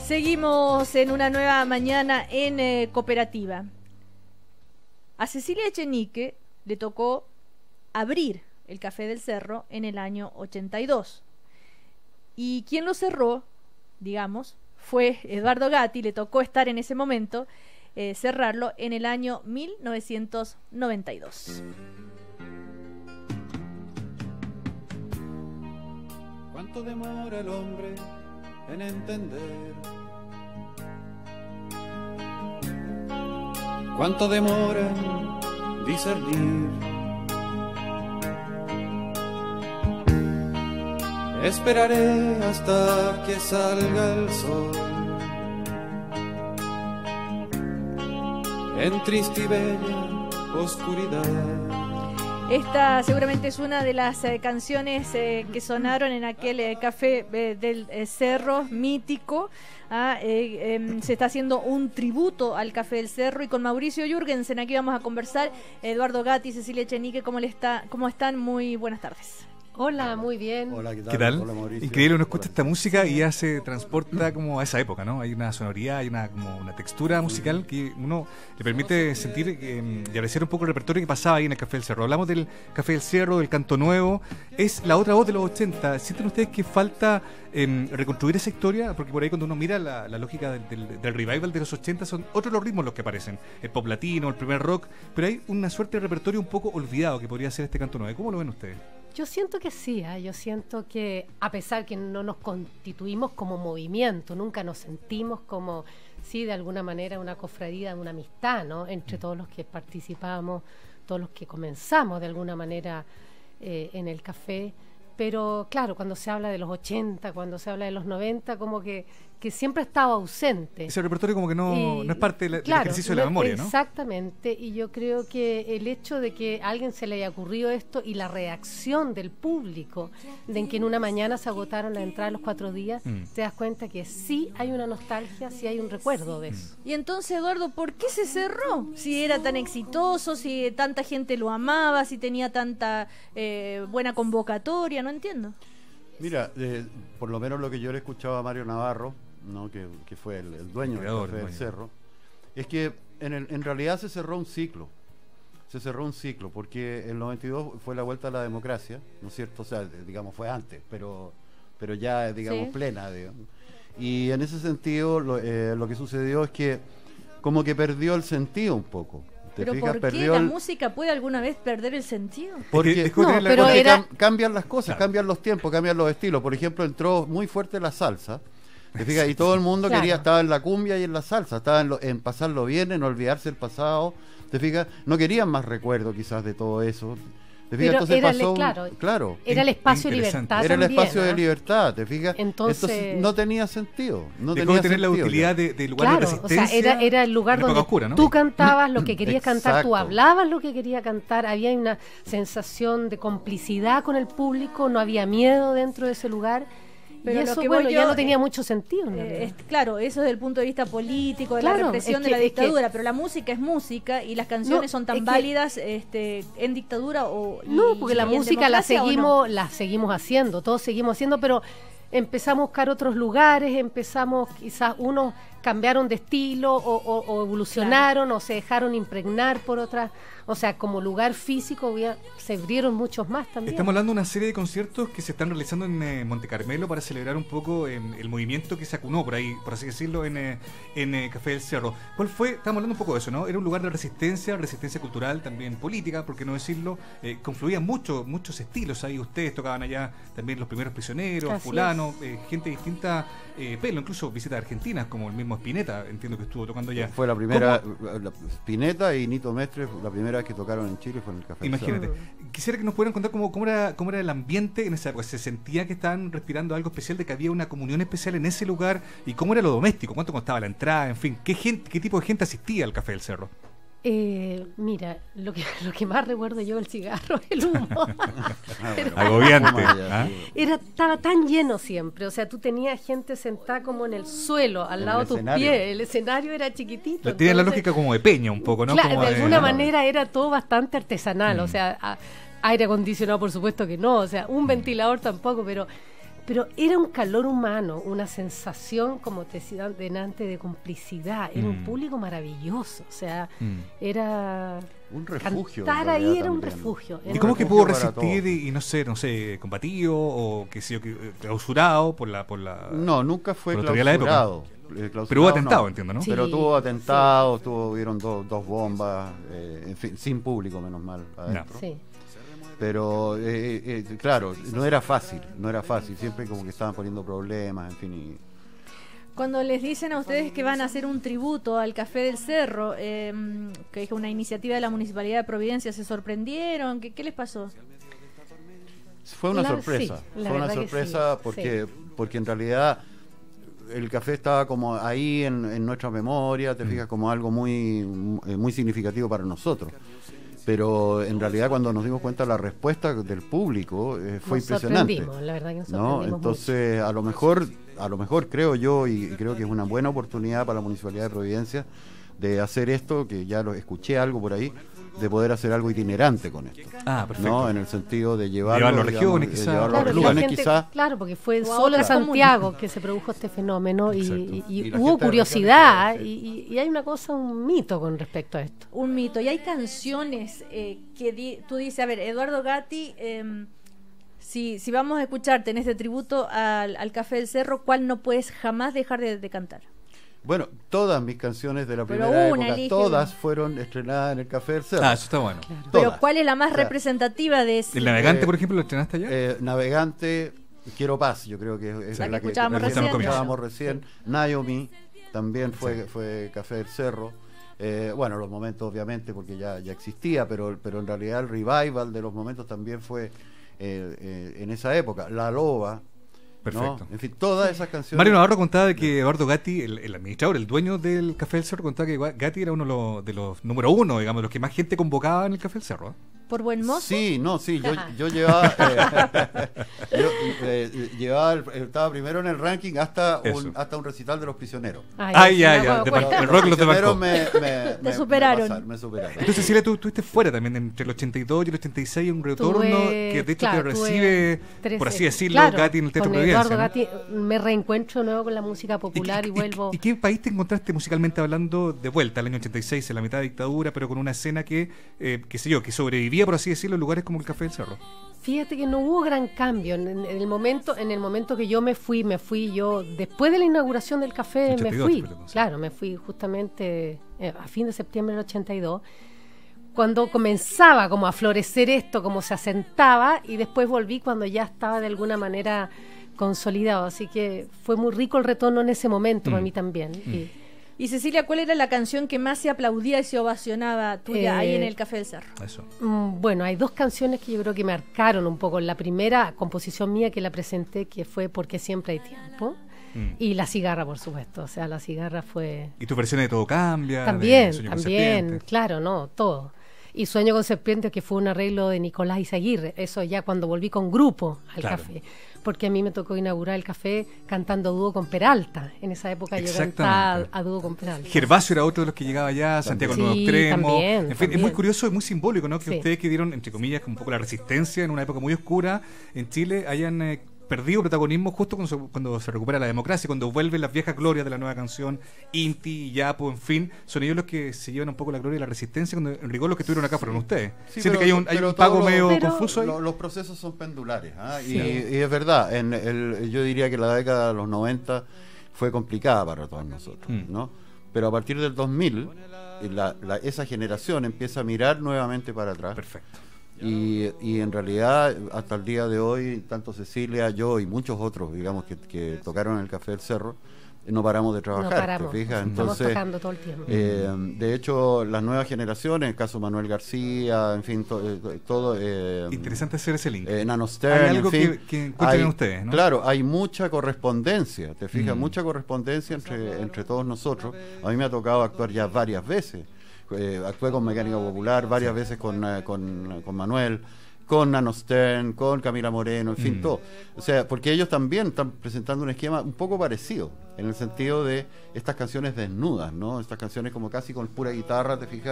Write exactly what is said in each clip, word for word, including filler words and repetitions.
Seguimos en una nueva mañana en eh, Cooperativa. A Cecilia Echenique le tocó abrir el Café del Cerro en el año ochenta y dos. Y quien lo cerró, digamos, fue Eduardo Gatti. Le tocó estar en ese momento, eh, cerrarlo en el año mil novecientos noventa y dos. ¿Cuánto demora el hombre en entender? ¿Cuánto demora en discernir? Esperaré hasta que salga el sol en triste y bella oscuridad. Esta seguramente es una de las eh, canciones eh, que sonaron en aquel eh, café eh, del eh, Cerro mítico. Ah, eh, eh, se está haciendo un tributo al Café del Cerro, y con Mauricio Jürgensen aquí vamos a conversar. Eduardo Gatti, Cecilia Echenique, ¿cómo le está, cómo están? Muy buenas tardes. Hola, muy bien. Hola, ¿qué tal? ¿Qué tal? Hola, Mauricio. Increíble, uno escucha Hola. esta música y ya se transporta como a esa época, ¿no? Hay una sonoridad, hay una como una textura musical que uno le permite sentir eh, y apreciar un poco el repertorio que pasaba ahí en el Café del Cerro. Hablamos del Café del Cerro, del Canto Nuevo, es la otra voz de los ochenta. ¿Sienten ustedes que falta eh, reconstruir esa historia? Porque por ahí cuando uno mira la, la lógica del, del, del revival de los ochenta, son otros los ritmos los que aparecen. El pop latino, el primer rock, pero hay una suerte de repertorio un poco olvidado que podría ser este Canto Nuevo. ¿Cómo lo ven ustedes? Yo siento que sí, ¿eh? Yo siento que a pesar que no nos constituimos como movimiento, nunca nos sentimos como, sí, de alguna manera una cofradía, una amistad, ¿no? Entre todos los que participamos, todos los que comenzamos de alguna manera eh, en el café. Pero claro, cuando se habla de los ochenta, cuando se habla de los noventa, como que, que siempre estaba ausente. Ese repertorio como que no, Y, no es parte de la, claro, del ejercicio de la no, memoria, ¿no? Exactamente, y yo creo que el hecho de que a alguien se le haya ocurrido esto y la reacción del público, de en que en una mañana se agotaron la entrada los cuatro días, Mm. te das cuenta que sí hay una nostalgia, sí hay un recuerdo de Mm. eso. Y entonces, Eduardo, ¿por qué se cerró? Si era tan exitoso, si tanta gente lo amaba, si tenía tanta eh, buena convocatoria, no entiendo. Mira, eh, por lo menos lo que yo le escuchaba a Mario Navarro, ¿no? que, que fue el, el dueño del Creador, Café del dueño. Cerro, es que en, el, en realidad se cerró un ciclo. Se cerró un ciclo, porque el noventa y dos fue la vuelta a la democracia, ¿no es cierto? O sea, digamos, fue antes, pero, pero ya, digamos, Sí. plena, digamos. Y en ese sentido, lo, eh, lo que sucedió es que como que perdió el sentido un poco. ¿Te ¿Pero fijas? por qué Perdió la el- música puede alguna vez perder el sentido? Porque, Es que dejó de No, tener la- pero porque era- cam- cambian las cosas, Claro. cambian los tiempos, cambian los estilos. Por ejemplo, entró muy fuerte la salsa. ¿Te fijas? Y todo el mundo Claro. quería, estaba en la cumbia y en la salsa, estaba en, lo- en pasarlo bien, en olvidarse el pasado. ¿Te fijas? No querían más recuerdo quizás de todo eso. ¿Te fijas? Pero Entonces era pasó el- un- claro, claro. Era el espacio de Interesante. libertad Era el también, espacio de ¿ah? libertad, ¿te fijas? Entonces- no tenía sentido. No Dejó tenía de tener la sentido utilidad ya. de, de lugar de Claro, o resistencia. sea, era, era el lugar en época donde oscura, ¿no? tú cantabas lo que querías cantar, tú Exacto. hablabas lo que querías cantar, había una sensación de complicidad con el público, no había miedo dentro de ese lugar. Pero y lo eso, que bueno, voy ya yo, no tenía eh, mucho sentido. en Eh, realidad. es- claro, eso desde el punto de vista político, de la Claro, represión es de que- la es que- dictadura, pero la música es música y las canciones No, son tan es que- válidas este, en dictadura o No, y- porque la y en música la democracia, ¿o no? seguimos, la seguimos haciendo, todos seguimos haciendo, pero empezamos a buscar otros lugares, empezamos, quizás unos cambiaron de estilo o, o- o evolucionaron o se dejaron impregnar por otras, o sea, como lugar físico había- se abrieron muchos más también. Estamos hablando de una serie de conciertos que se están realizando en eh, Monte Carmelo para celebrar un poco eh, el movimiento que se acunó por ahí, por así decirlo, en, eh, en eh, Café del Cerro. ¿Cuál fue? Estamos hablando un poco de eso, ¿no? Era un lugar de resistencia, resistencia cultural, también política, por qué no decirlo. Eh, confluían mucho, muchos estilos ahí. Ustedes tocaban allá también Los Primeros Prisioneros, Así Fulano, eh, gente de distinta eh, pelo, incluso visitas argentinas, como el mismo Spinetta, entiendo que estuvo tocando allá. Fue la primera, ¿Cómo? la- Spinetta y Nito Mestre, la primera vez que tocaron en Chile fue en el Café del Cerro. Imagínate. Quisiera que nos pudieran contar cómo, cómo, era, cómo era el ambiente en esa época. ¿Se sentía que estaban respirando algo especial, de que había una comunión especial en ese lugar? ¿Y cómo era lo doméstico? ¿Cuánto costaba la entrada? En fin, ¿qué, gente, qué tipo de gente asistía al Café del Cerro? Eh, mira, lo que, lo que más recuerdo yo el cigarro, el humo. Ah, bueno. Agobiante. Toma ya, ¿Ah? sí. Era, estaba tan lleno siempre, o sea, tú tenías gente sentada como en el suelo, al En lado el de tus escenario. pies, el escenario era chiquitito. Tiene la entonces, lógica como de peña un poco, ¿no? claro, Como de alguna ah, manera era todo bastante artesanal, Mm. o sea, a- aire acondicionado por supuesto que no, o sea, un ventilador tampoco, pero pero era un calor humano, una sensación, como te decía delante, de complicidad. Era mm. un público maravilloso, o sea, mm. era... un refugio. Cantar ahí era también. un refugio. ¿Y cómo que pudo resistir y, y no sé, no sé, combatido o qué sé yo, clausurado por la... Por la no, nunca fue por clausurado. Pero hubo atentado, no. entiendo, ¿no? Sí, Pero tuvo atentados, sí. tuvo, hubieron do, dos bombas, eh, en fin, sin público, menos mal, adentro. No. Sí. Pero, eh, eh, claro, no era fácil, no era fácil, siempre como que estaban poniendo problemas, en fin. Y... Cuando les dicen a ustedes que van a hacer un tributo al Café del Cerro, eh, que es una iniciativa de la Municipalidad de Providencia, ¿se sorprendieron? ¿Qué, qué les pasó? Fue una la, sorpresa, sí, fue una sorpresa sí, porque, sí. porque en realidad el café estaba como ahí en, en nuestra memoria, te fijas, como algo muy, muy significativo para nosotros. Pero en realidad cuando nos dimos cuenta de la respuesta del público eh, fue nos impresionante. La verdad que nos ¿no? Entonces mucho. a lo mejor, a lo mejor creo yo y creo que es una buena oportunidad para la Municipalidad de Providencia de hacer esto, que ya lo escuché algo por ahí, de poder hacer algo itinerante con esto. Ah, perfecto. ¿no? En el sentido de llevarlo, llevarlo a regiones, quizás. Llevarlo claro, a regiones, quizás. Claro, porque fue solo en Santiago que se produjo este fenómeno y, y, y, y hubo curiosidad sí. y, y hay una cosa, un mito con respecto a esto. Un mito. Y hay canciones eh, que di, tú dices, a ver, Eduardo Gatti, eh, si, si vamos a escucharte en este tributo al, al Café del Cerro, ¿cuál no puedes jamás dejar de, de cantar? Bueno, todas mis canciones de la Pero primera una, época, elige todas una. fueron estrenadas en el Café del Cerro. Ah, eso está bueno. Claro. Pero ¿cuál es la más o sea, representativa de ese? ¿El Navegante, eh, por ejemplo, lo estrenaste allá? Eh, Navegante, Quiero Paz, yo creo que es la la que que, escuchábamos que recién. escuchábamos recién. Naomi también fue, sí. fue Café del Cerro. Eh, bueno, los momentos obviamente porque ya, ya existía, pero, pero en realidad el revival de los momentos también fue eh, eh, en esa época. La Loba. Perfecto. ¿no? En fin, todas esas canciones. Mario Navarro contaba de que Eduardo Gatti, el, el administrador, el dueño del Café del Cerro, contaba que Gatti era uno de los, de los número uno, digamos, los que más gente convocaba en el Café del Cerro. ¿eh? ¿Por buen mozo? Sí, no, sí, yo, yo llevaba, eh, yo, eh, llevaba el, estaba primero en el ranking hasta un, hasta un recital de Los Prisioneros. Ay, ah, ya, ya, de, el rock los prisioneros me, me, Te me, superaron. Me, pasaron, me superaron. Entonces, Cecilia, tú estuviste fuera también, entre el ochenta y dos y el ochenta y seis, un retorno tuve, que de hecho claro, te recibe, trece, por así decirlo, claro, Gatti en el Teatro con Providencia. Eduardo ¿no? Gatti, me reencuentro de nuevo con la música popular y, y, y vuelvo... ¿Y, y qué país te encontraste musicalmente hablando de vuelta al año ochenta y seis, en la mitad de dictadura, pero con una escena que, eh, qué sé yo, que sobrevivía, por así decirlo, en lugares como el Café del Cerro? Fíjate que no hubo gran cambio. En, en el momento en el momento que yo me fui, me fui yo, después de la inauguración del café, ochenta y dos, me fui. Pero, claro, me fui justamente eh, a fin de septiembre del ochenta y dos, cuando comenzaba como a florecer esto, como se asentaba, y después volví cuando ya estaba de alguna manera consolidado. Así que fue muy rico el retorno en ese momento mm. para mí también. Mm. Y, Y Cecilia, ¿cuál era la canción que más se aplaudía y se ovacionaba tuya eh, ahí en el Café del Cerro? Eso. Mm, bueno, hay dos canciones que yo creo que marcaron un poco. La primera composición mía que la presenté, que fue Porque siempre hay tiempo. Mm. Y La cigarra, por supuesto. O sea, La cigarra fue... ¿Y tu versión de Todo cambia? También, Sueño también, claro, no, todo. Y Sueño con serpientes, que fue un arreglo de Nicolás Izaguirre. Eso ya cuando volví con grupo al claro. café. Porque a mí me tocó inaugurar el café cantando dúo con Peralta. En esa época yo cantaba a dúo con Peralta. Gervasio era otro de los que llegaba allá, Santiago sí, Nuevo Extremo. También, en fin, también. Es muy curioso y muy simbólico, ¿no? Que sí. ustedes que dieron, entre comillas, un poco la resistencia en una época muy oscura en Chile, hayan eh, perdido protagonismo justo cuando se, cuando se recupera la democracia, cuando vuelven las viejas glorias de la nueva canción, Inti, Yapo, en fin. Son ellos los que se llevan un poco la gloria y la resistencia, cuando en rigor los que estuvieron acá fueron ustedes. Sí, Siente pero, que hay un, hay un pago lo, medio pero, confuso ahí. Lo, los procesos son pendulares, ¿eh? sí. y, y es verdad, en el, yo diría que la década de los noventa fue complicada para todos nosotros, mm. ¿no? Pero a partir del dos mil, la, la, esa generación empieza a mirar nuevamente para atrás. Perfecto. Y, y en realidad, hasta el día de hoy, tanto Cecilia, yo y muchos otros, digamos, que, que tocaron en el Café del Cerro, no paramos de trabajar, no paramos. ¿te fijas? Estamos Entonces, tocando todo el tiempo. Eh, de hecho, las nuevas generaciones, el caso Manuel García, en fin, to, eh, todo... Eh, Interesante hacer ese link. Eh, Nano Stern, hay algo en fin, que, que encuentren hay, ustedes, ¿no? Claro, hay mucha correspondencia, te fijas, Mm. mucha correspondencia entre, entre todos nosotros. A mí me ha tocado actuar ya varias veces. Eh, actué con Mecánica Popular, varias veces con, uh, con, con Manuel, con Nano Stern, con Camila Moreno, en fin, Mm. todo. O sea, porque ellos también están presentando un esquema un poco parecido, en el sentido de estas canciones desnudas, ¿no? Estas canciones como casi con pura guitarra, te fijas,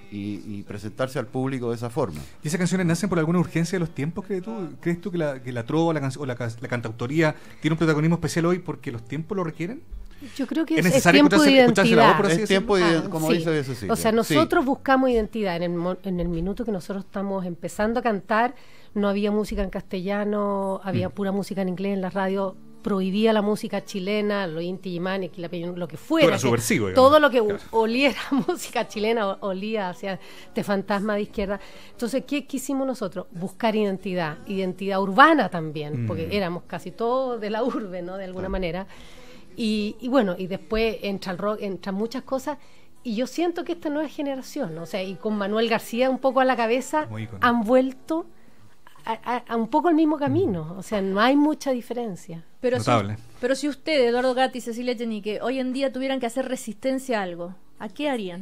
y, y presentarse al público de esa forma. ¿Y esas canciones nacen por alguna urgencia de los tiempos, crees tú? ¿Crees tú que la, que la trova la can- o la, ca- la cantautoría tiene un protagonismo especial hoy porque los tiempos lo requieren? Yo creo que ¿Es es, es necesario tiempo de escucharse- escucharse la voz, identidad. por así Es tiempo, de, Ah, como sí. dice Cecilia. O sea, Sí. nosotros buscamos identidad. En el, mo- en el minuto que nosotros estamos empezando a cantar, no había música en castellano, había Mm. pura música en inglés en la radio, prohibía la música chilena, lo Inti Illimani, la Peñón, lo que fuera. Era que subversivo, digamos. todo lo que Claro. oliera música chilena o- olía hacia este fantasma de izquierda. Entonces, ¿qué quisimos nosotros? Buscar identidad, identidad urbana también, Mm. porque éramos casi todos de la urbe, ¿no? De alguna manera. Y, y bueno, y después entra el rock, entran muchas cosas, y yo siento que esta nueva generación, ¿no? O sea, y con Manuel García un poco a la cabeza, Muy ícono. han vuelto a, a- a un poco al mismo camino, o sea, no hay mucha diferencia. Pero si, Notable. pero si ustedes, Eduardo Gatti y Cecilia Echenique, hoy en día tuvieran que hacer resistencia a algo, ¿a qué harían?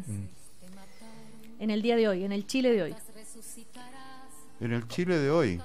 Mm. En el día de hoy, en el Chile de hoy. En el Chile de hoy.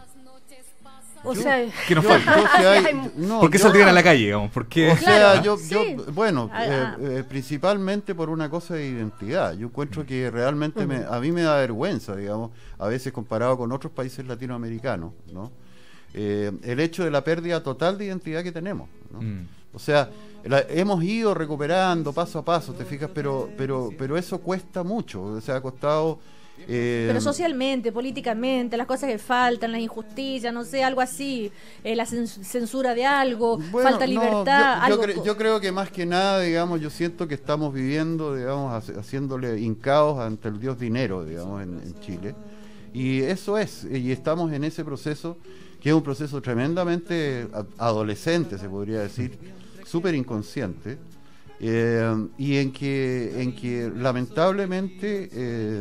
O Yo- sea, ¿Qué nos Yo- falta? yo si hay- Hay- no, ¿Por qué yo- saldrían a la calle, digamos? ¿Por qué? O sea, Claro, yo, sí. yo, bueno, Ah, eh, ah. eh, principalmente por una cosa de identidad. Yo encuentro que realmente me, a mí me da vergüenza, digamos, a veces comparado con otros países latinoamericanos, ¿no? Eh, el hecho de la pérdida total de identidad que tenemos, ¿no? Mm. O sea, la- hemos ido recuperando paso a paso, te fijas, pero, pero, pero eso cuesta mucho, o sea, ha costado. eh, Pero socialmente, políticamente, las cosas que faltan, las injusticias, no sé, algo así, eh, la cens- censura de algo, Bueno, falta no, libertad, yo, yo algo. cre- co- yo creo que más que nada, digamos, yo siento que estamos viviendo, digamos, hace- haciéndole hincados ante el dios dinero, digamos, en, en Chile. Y eso es, y estamos en ese proceso, que es un proceso tremendamente a- adolescente, se podría decir, súper inconsciente, eh, y en que, en que lamentablemente eh,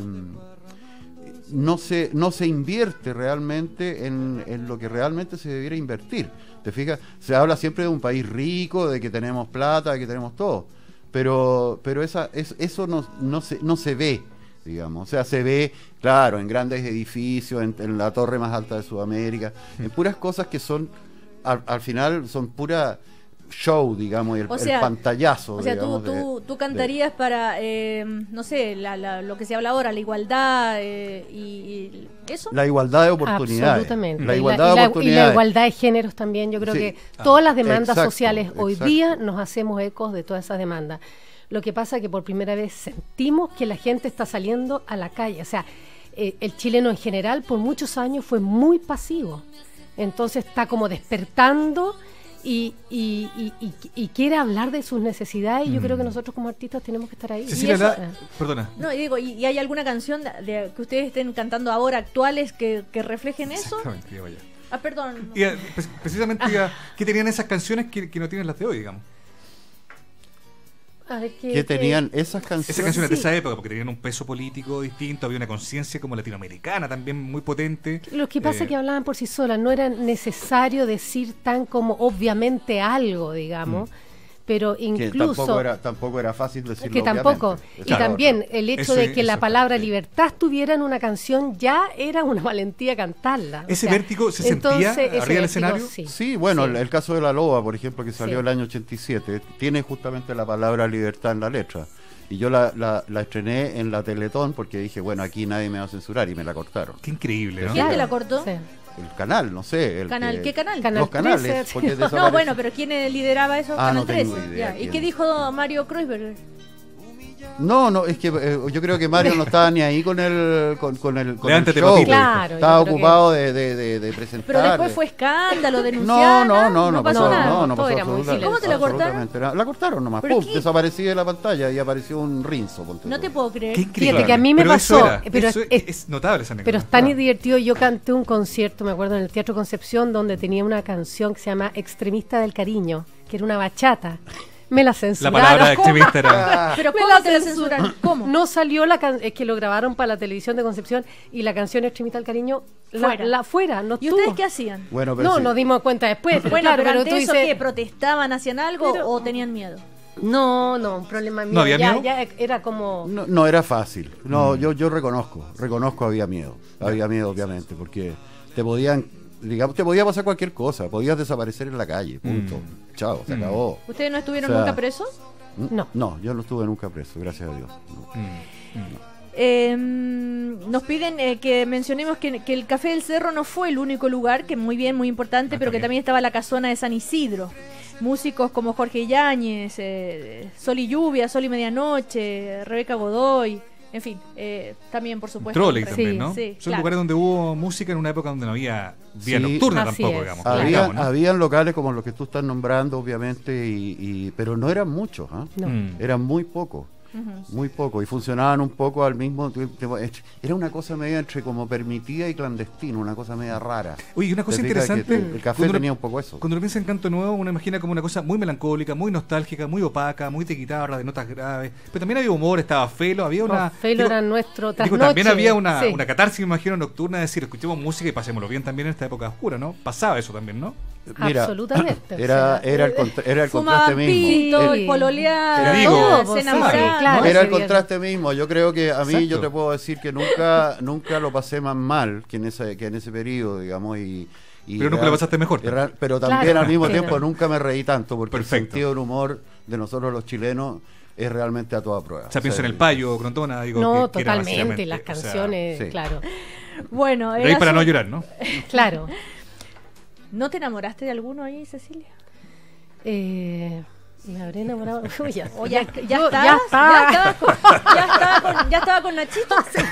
no se, no se invierte realmente en, en lo que realmente se debiera invertir. ¿Te fijas? Se habla siempre de un país rico, de que tenemos plata, de que tenemos todo, pero, pero esa, es, eso no, no, se, no se ve, digamos. O sea, se ve, claro, en grandes edificios, en, en la torre más alta de Sudamérica, en puras cosas que son, al, al final, son pura show, digamos, y el, O el sea, pantallazo. O sea, tú, digamos, de- tú, tú de- cantarías para, eh, no sé, la, la- lo que se habla ahora, la igualdad eh, y, y eso. La igualdad de oportunidades. absolutamente. La Y igualdad y de y oportunidades. la igualdad de géneros también. Yo creo Sí. que Ah, todas las demandas exacto, sociales hoy exacto. día nos hacemos ecos de todas esas demandas. Lo que pasa es que por primera vez sentimos que la gente está saliendo a la calle. O sea, eh, el chileno en general por muchos años fue muy pasivo. Entonces está como despertando y, y, y, y- y quiere hablar de sus necesidades. Y yo Mm. creo que nosotros como artistas tenemos que estar ahí. Cecilia, Y eso- la- perdona. No, y digo, ¿y, y hay alguna canción de, de- que ustedes estén cantando ahora, actuales, que, que reflejen eso? Exactamente, iba allá. Ah, perdón. Y, eh, pre- precisamente, diga, ¿qué tenían esas canciones que, que no tienen las de hoy, digamos? A ver, ¿qué- que qué- tenían esas canciones. Esas canciones de Sí. esa época, porque tenían un peso político distinto, había una conciencia como latinoamericana también muy potente. Lo que pasa Eh, es que hablaban por sí solas, no era necesario decir tan como obviamente algo, digamos, pero que incluso tampoco era, tampoco era fácil decirlo. que tampoco, obviamente. y Claro, también claro. el hecho Eso de es- que la eso, palabra sí. libertad estuviera en una canción ya era una valentía cantarla. o ¿Ese sea, vértigo se sentía entonces, arriba ese del vértigo, escenario? Sí, Sí, bueno, sí. El, el caso de La Loba, por ejemplo, que salió Sí. el año ochenta y siete, tiene justamente la palabra libertad en la letra. Y yo la, la, la estrené en la Teletón porque dije, bueno, aquí nadie me va a censurar y me la cortaron. Qué increíble, ¿no? ¿Quién te Claro, la cortó? sí. El canal, no sé. El Canal, que- ¿qué canal? Canal Los canales. trece. Porque No, desapareció. bueno, pero ¿quién eh, lideraba eso? Ah, Canal no tengo trece. idea Ya. ¿Y quién. qué dijo Mario Kreuzberg? No, no, es que eh, yo creo que Mario no estaba ni ahí con el, con, con el, con el Levántate, show. papito. Claro, Estaba yo creo ocupado de, de, de, de presentar. Pero después de- fue escándalo, No, denunciaron. no, no, no pasó pasó, nada. no, no Todo pasó era muy absoluta- silencioso. ¿Cómo te la cortaron? absolutamente nada. La cortaron nomás, ¿Pero pum, qué? desaparecí de la pantalla y apareció un rinzo. ponte No tú. te puedo creer. Qué increíble. Fíjate que a mí me Pero eso pasó, era, pero eso es- es, notable esa anécdota. Pero es tan Ah. divertido. Yo canté un concierto, me acuerdo, en el Teatro Concepción, donde tenía una canción que se llama Extremista del Cariño, que era una bachata. Me la La censuraron. palabra extremista era... Pero Me ¿cómo la te la censuran. censuraron? ¿Cómo? No salió la canción, es que lo grabaron para la televisión de Concepción y la canción Extremista del Cariño la, Fuera. la fuera, no ¿Y estuvo. ustedes qué hacían? Bueno, pero No, sí. nos dimos cuenta después. Pero Bueno, claro, pero, pero ante tú eso, dices, ¿qué? ¿Protestaban, hacían algo Pero- o tenían miedo? no, no, un problema mío. ¿No había ya, miedo? ya era como... No, no era fácil. No, Mm. yo, yo reconozco, reconozco había miedo. Había miedo, obviamente, porque te podían, digamos, te podía pasar cualquier cosa, podías desaparecer en la calle, punto. Mm. Chao, se Mm. acabó. ¿Ustedes no estuvieron O sea, nunca presos? No. No, yo no estuve nunca preso, gracias a Dios. No. Mm, mm. Eh, nos piden eh, que mencionemos que, que el Café del Cerro no fue el único lugar, que muy bien, muy importante, Ah, pero que también. también estaba la Casona de San Isidro. Músicos como Jorge Yáñez, eh, Sol y Lluvia, Sol y Medianoche, Rebeca Godoy, en fin, eh, también por supuesto. Trolley Sí, también, ¿no? sí, Son claro. lugares donde hubo música en una época donde no había vía Sí. nocturna Así tampoco, es. digamos. Claro. Había, digamos, ¿no? habían locales como los que tú estás nombrando, obviamente, y, y- pero no eran muchos, ¿ah? No. Mm. Eran muy pocos. Ujú. Muy poco, y funcionaban un poco al mismo tiempo. Era una cosa media entre como permitida y clandestina, una cosa media rara. Oye, una cosa ¿Te fijas que interesante. el café cuando uno- tenía un poco eso. Cuando uno piensa en Canto Nuevo, uno imagina como una cosa muy melancólica, muy nostálgica, muy opaca, muy de guitarra, de notas graves. Pero también había humor, estaba Felo, había una. Pues Felo digo- era nuestro digo, trasnoche. también había una, Sí. una catarsis, me imagino, nocturna, de decir, escuchemos música y pasémoslo bien también en esta época oscura, ¿no? Pasaba eso también, ¿no? Mira, Absolutamente, o Era, sea, era el, contra- era el Fumaban contraste mismo. pito, Sí. el pololear, Te digo, todo, pues, se sí, enamoraban. claro. Era el sí, contraste mismo. Yo creo que a mí Exacto. yo te puedo decir que nunca nunca lo pasé más mal que en ese que en ese periodo, digamos, y, y Pero nunca lo pasaste mejor. y real- pero también Claro. al mismo Sí. tiempo nunca me reí tanto porque Perfecto. el sentido del humor de nosotros los chilenos es realmente a toda prueba. O sea, pienso en el payo Payo, Crontona, digo. No, que- que era totalmente, básicamente, las o sea, canciones, sí. claro. Bueno, de el ahí para no asunto- llorar, ¿no? Claro. ¿No te enamoraste de alguno ahí, Cecilia? Eh, me habré enamorado. Uy, ya, ¿O ya, yo- ya, yo- estabas? ya está. ¿Ya estabas con, ya estaba con, ya estaba con Nachito?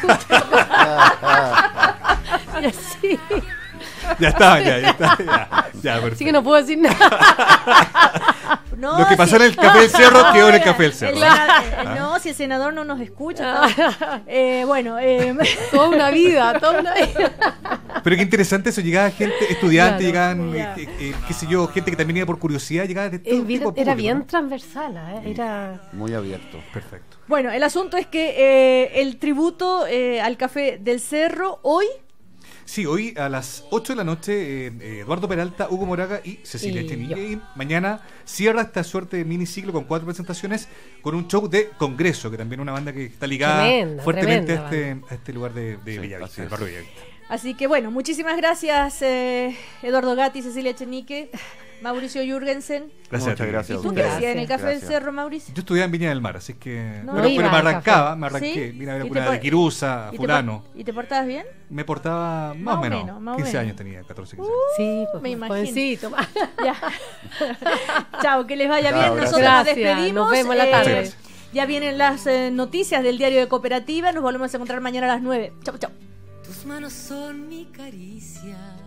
Ya, sí. Ya está, ya, ya está. Ya, ya, perfecto. Así que no puedo decir nada. No, Lo que pasó si- en el Café del Cerro No, quedó en el mira, Café del Cerro. el sena- eh, no, si el senador no nos escucha. está- eh, bueno, eh, Toda una vida, toda una vida. Pero qué interesante eso, llegaba gente, estudiantes, Claro. llegaban, Ya. eh, eh, qué sé yo, gente que también iba por curiosidad, llegaba de todo Eh, tipo de Era público, bien ¿no? transversal, ¿eh? Era. muy abierto. Perfecto. bueno, el asunto es que eh, el tributo eh, al Café del Cerro hoy Sí, hoy a las ocho de la noche, eh, eh, Eduardo Peralta, Hugo Moraga y Cecilia Y Echenique. yo. Y mañana cierra esta suerte de miniciclo con cuatro presentaciones con un show de Congreso, que también es una banda que está ligada Tremenda, fuertemente a tremenda este, a este lugar de, de Sí, Bellavista, así el es. barrio Bellavista. Así que bueno, muchísimas gracias eh, Eduardo Gatti, Cecilia Echenique, Mauricio Jürgensen. Gracias. Muchas a ti. gracias. ¿Y a tú qué ustedes. hacías en el Café Gracias. del Cerro, Mauricio? Yo estudiaba en Viña del Mar, así que. No. pero No pero iba me al arrancaba, café. me arranqué. ¿Sí? Mira, a ver ¿Y alguna te de por- Quirusa, ¿Y te Fulano. por- ¿Y te portabas bien? Me portaba más, Más o o menos. menos, más o quince menos. años tenía, catorce, quince Sí, pues, Me imagino. jovencito. Ya. Chao, que les vaya Chao, bien. gracias. Nosotros nos Gracias, despedimos. nos vemos la Eh, tarde. Gracias. Ya vienen las eh, noticias del diario de Cooperativa. Nos volvemos a encontrar mañana a las nueve. Chau, chau. Tus manos son mi caricia.